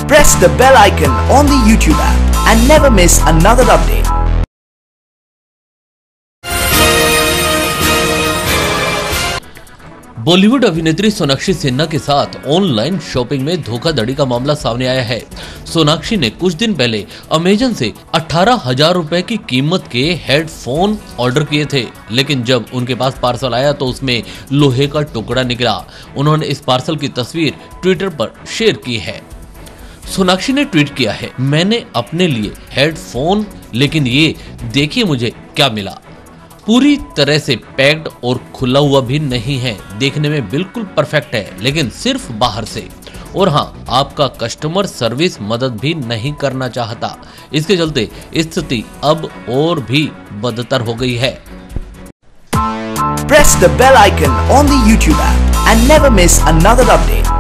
Press the bell icon on the YouTube app and never miss another update. Bollywood अभिनेत्री सोनाक्षी सिन्हा के साथ online shopping में धोखाधड़ी का मामला सामने आया है। सोनाक्षी ने कुछ दिन पहले अमेजन से 18,000 रुपए की कीमत के हेडफोन ऑर्डर किए थे, लेकिन जब उनके पास पार्सल आया तो उसमें लोहे का टुकड़ा निकला। उन्होंने इस पार्सल की तस्वीर ट्विटर पर शेयर की है। सोनाक्षी ने ट्वीट किया है, मैंने अपने लिए हेडफोन, लेकिन ये देखिए मुझे क्या मिला। पूरी तरह से पैक्ड और खुला हुआ भी नहीं है, देखने में बिल्कुल परफेक्ट है, लेकिन सिर्फ बाहर से। और हाँ, आपका कस्टमर सर्विस मदद भी नहीं करना चाहता। इसके चलते स्थिति अब और भी बदतर हो गई है। Press the bell icon on the YouTube app and never miss another update.